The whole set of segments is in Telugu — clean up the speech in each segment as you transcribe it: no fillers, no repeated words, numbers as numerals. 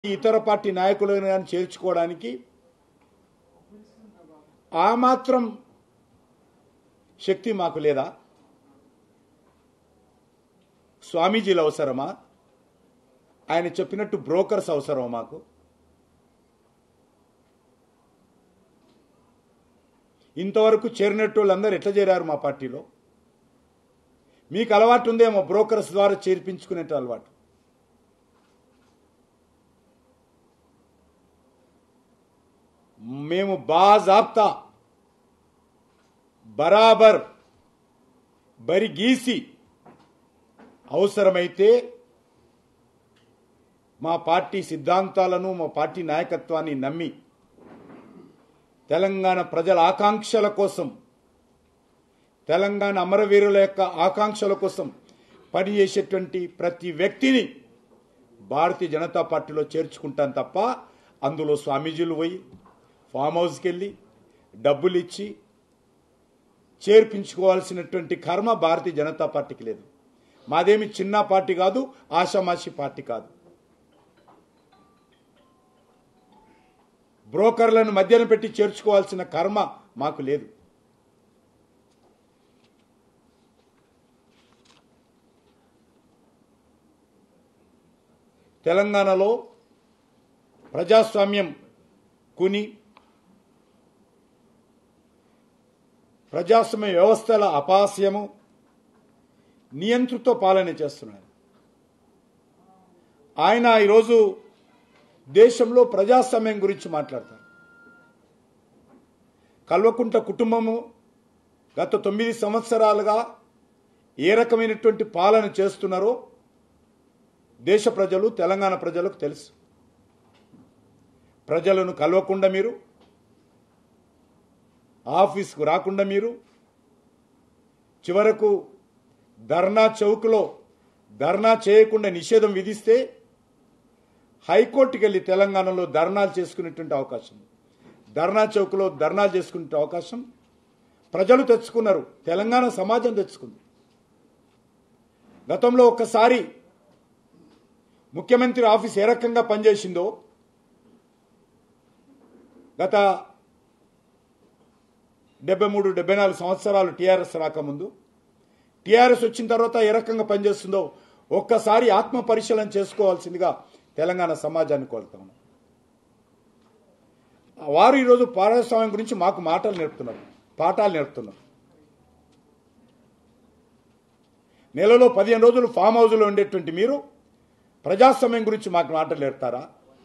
ఇతర పార్టీ నాయకులను గాని చేర్చుకోవడానికి ఆ మాత్రం శక్తి మాకు లేదా? స్వామీజీలు అవసరమా? ఆయన చెప్పినట్టు బ్రోకర్స్ అవసరమా మాకు? ఇంతవరకు చేరినట్టోళ్ళందరూ ఎట్లా చేరారు మా పార్టీలో? మీకు అలవాటు ఉందేమో బ్రోకర్స్ ద్వారా చేర్పించుకునే అలవాటు. మేము బాజాబ్తా బరాబర్ బరి గీసి అవసరమైతే మా పార్టీ సిద్ధాంతాలను మా పార్టీ నాయకత్వాన్ని నమ్మి తెలంగాణ ప్రజల ఆకాంక్షల కోసం, తెలంగాణ అమరవీరుల యొక్క ఆకాంక్షల కోసం పనిచేసేటువంటి ప్రతి వ్యక్తిని భారతీయ జనతా పార్టీలో చేర్చుకుంటాను తప్ప అందులో స్వామీజీలు పోయి ఫామ్ హౌస్కి వెళ్ళి డబ్బులు ఇచ్చి చేర్పించుకోవాల్సినటువంటి కర్మ భారతీయ జనతా పార్టీకి లేదు. మాదేమి చిన్న పార్టీ కాదు, ఆషామాషి పార్టీ కాదు. బ్రోకర్లను మధ్యన పెట్టి చేర్చుకోవాల్సిన కర్మ మాకు లేదు. తెలంగాణలో ప్రజాస్వామ్యం కుని ప్రజాస్వామ్య వ్యవస్థల అపాస్యము నియంత్రిత పాలన చేస్తున్నారు. ఆయన ఈరోజు దేశంలో ప్రజాస్వామ్యం గురించి మాట్లాడతారు. కల్వకుంట్ల కుటుంబము గత 9 సంవత్సరాలుగా ఏ రకమైనటువంటి పాలన చేస్తున్నారో దేశ ప్రజలు, తెలంగాణ ప్రజలకు తెలుసు. ప్రజలను కలవకుండా మీరు, ఆఫీస్కు రాకుండా మీరు, చివరకు ధర్నా చౌక్లో ధర్నా చేయకుండా నిషేధం విధిస్తే హైకోర్టుకి వెళ్ళి తెలంగాణలో ధర్నాలు చేసుకునేటువంటి అవకాశం, ధర్నా చౌక్లో ధర్నాలు చేసుకునే అవకాశం ప్రజలు తెచ్చుకున్నారు, తెలంగాణ సమాజం తెచ్చుకుంది. గతంలో ఒక్కసారి ముఖ్యమంత్రి ఆఫీస్ ఏ రకంగా పనిచేసిందో గత 73-74 సంవత్సరాలు టీఆర్ఎస్ రాకముందు, టీఆర్ఎస్ వచ్చిన తర్వాత ఏ రకంగా పనిచేస్తుందో ఒక్కసారి ఆత్మ పరిశీలన చేసుకోవాల్సిందిగా తెలంగాణ సమాజాన్ని కోరుతాము. వారు ఈరోజు ప్రజాస్వామ్యం గురించి మాకు పాఠాలు నేర్పుతున్నారు. నెలలో 15 రోజులు ఫామ్ హౌస్లో ఉండేటువంటి మీరు ప్రజాస్వామ్యం గురించి మాకు మాటలు నేర్పుతారా?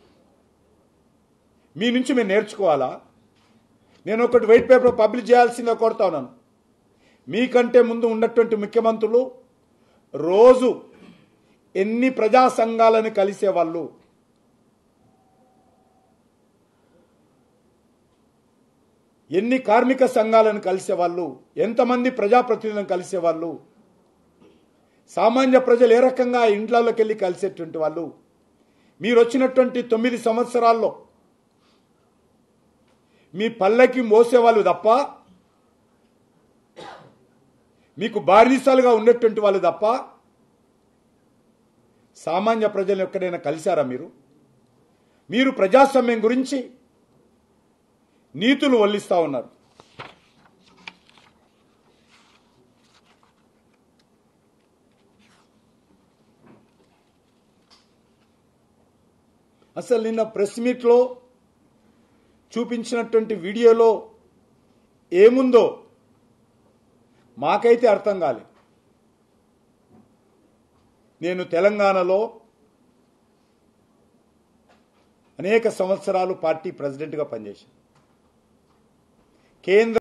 మీ నుంచి మేము నేర్చుకోవాలా? నేను ఒకటి వైట్ పేపర్ పబ్లిష్ చేయాల్సిందిగా కోరుతా ఉన్నాను. మీకంటే ముందు ఉన్నటువంటి ముఖ్యమంత్రులు రోజు ఎన్ని ప్రజా సంఘాలను కలిసేవాళ్ళు, ఎన్ని కార్మిక సంఘాలను కలిసేవాళ్ళు, ఎంతమంది ప్రజాప్రతినిధులను కలిసేవాళ్ళు, సామాన్య ప్రజలు ఏ రకంగా ఇంట్లోకి వెళ్ళి కలిసేటువంటి వాళ్ళు. మీరు వచ్చినటువంటి 9 సంవత్సరాల్లో మీ పల్లకి మోసేవాళ్ళు తప్ప, మీకు బానిసలుగా ఉన్నటువంటి వాళ్ళు తప్ప సామాన్య ప్రజలు ఎక్కడైనా కలిశారా? మీరు ప్రజాస్వామ్యం గురించి నీతులు వల్లిస్తా ఉన్నారు. అసలు నిన్న ప్రెస్ మీట్లో చూపించినటువంటి వీడియోలో ఏముందో మాకైతే అర్థం కాలేదు. నేను తెలంగాణలో అనేక సంవత్సరాలు పార్టీ ప్రెసిడెంట్గా పనిచేశాను. కేంద్ర